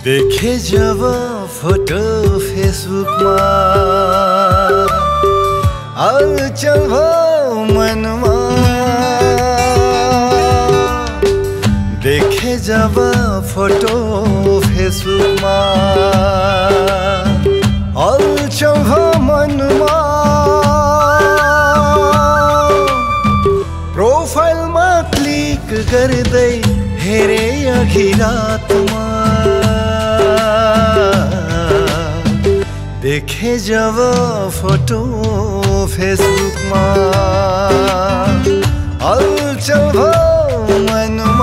देखे जब फोटो फेसबुकमा हलचल भयो मनमा। देखे जब फोटो फेसबुकमा हलचल भयो मनमा। प्रोफाइलमा क्लिक गर्दै हेरे अघि रातमा। देखे जब फोटो फेसबुकमा हलचल भयो मनमा।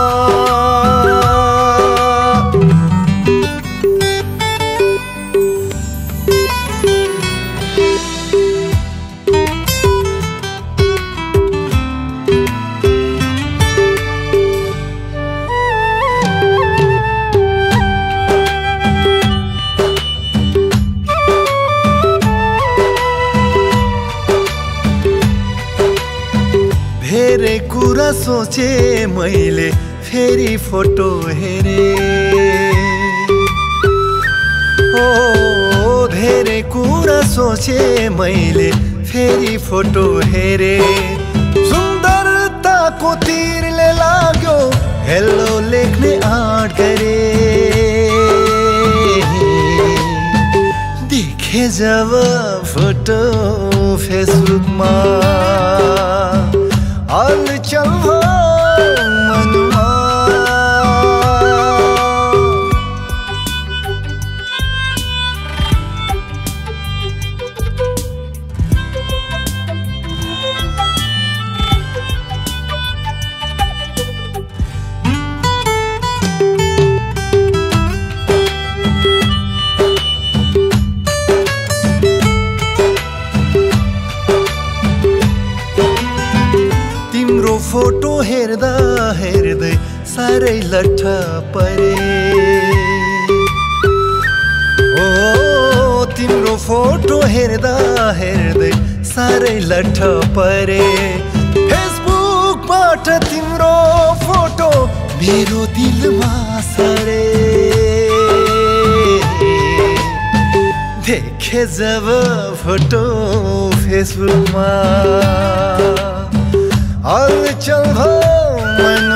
धेरै कुरा सोचे मैले फेरि फोटो हेरे। ओ धेरै कुरा सोचे मैले फेरि फोटो हेरे। सुन्दरताको तीरले लाग्यो हेलो लेख्ने आँट गरे। देखे जब फोटो फेसबुकमा हलचल भयो मनमा। तिम्रो फोटो हेर्दा हेर्दै साह्रै लट्ठ परे। ओ तिम्रो फोटो हेर्दा हेर्दै साह्रै लट्ठ परे। फेसबुकबाट तिम्रो फोटो मेरो दिलमा सरे। देखे जब फोटो फेसबुकमा हलचल भयो मन।